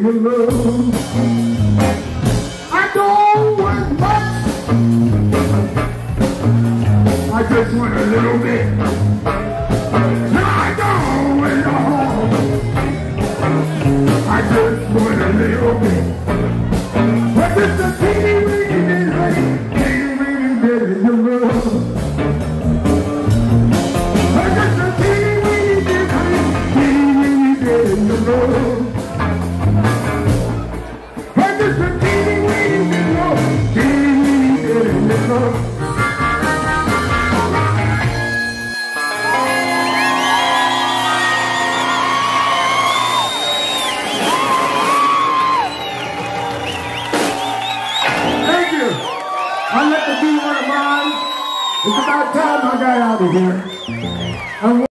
your love. I don't want much, I just want a little bit. No, I don't want all, I just want a little bit. But it's a teeny weeny bit, teeny weeny bit in your love. But it's a teeny weeny bit, teeny weeny bit in your love. But it's a teeny weeny bit, love, teeny weeny bit in your love. I let the be one of mine. It's about time I got out of here.